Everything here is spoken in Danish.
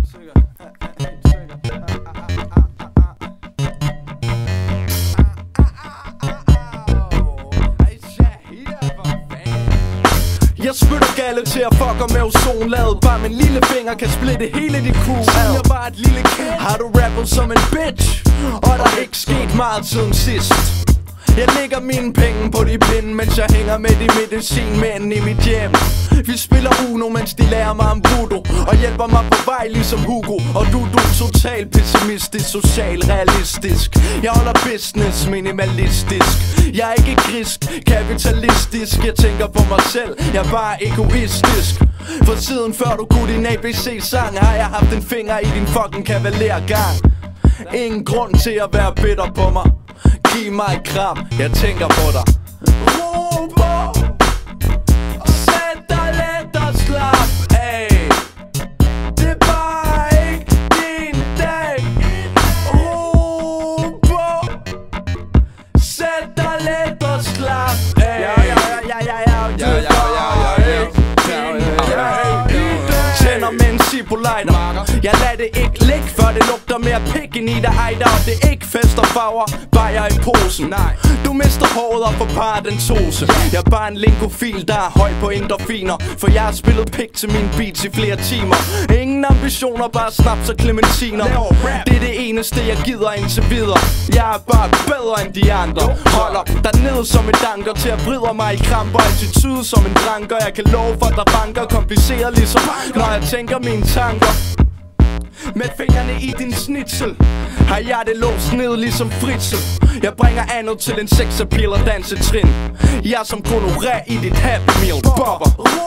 Jeg spytter galle til at fucker med ozonlaget. Bare min lille finger kan splitte hele dit crew. Jeg var et lille kid. Har du rappet som en bitch? Og der er ikke sket meget siden sidst. Jeg lægger mine penge på de pinde, mens jeg hænger med de medicinmænd i mit hjem. Vi spiller Uno, mens de lærer mig om voodoo og hjælper mig på vej ligesom Hugo. Og du total pessimistisk, social realistisk. Jeg holder business minimalistisk. Jeg er ikke grisk, kapitalistisk. Jeg tænker på mig selv, jeg er bare egoistisk. For siden før du kunne din ABC-sang, har jeg haft en finger i din fucking kavalergang. Ingen grund til at være bitter på mig. Giv mig et kram, jeg tænker på dig. Ro på, sæt dig let og slap af. Det er bare ikke din dag. Ro på, sæt dig let og slap af. Tænder med en Zippo-lighter. Jeg lader det ikke ligge, før det lugter mere pik end i der ejder. Og det er ikke fest og farver, bare jeg i posen. Nej, du mister håret og får paradentose. Jeg er bare en lingofil, der er høj på endorfiner. For jeg har spillet pik til mine beats i flere timer. Ingen ambitioner, bare snaps og clementiner. Det er det eneste jeg gider indtil videre. Jeg er bare bedre end de andre. Holder der ned som et anker til at vride mig i kramper. Attitude som en dranker. Jeg kan love for der banker. Kompliceret ligesom når jeg tænker mine tanker. Med fingrene i din snitsel har jeg det låst ned ligesom Fritzl. Jeg bringer andet til en sexappeal og dansetrin. Jeg er som gonorrhea i dit Happy Meal. Bobber.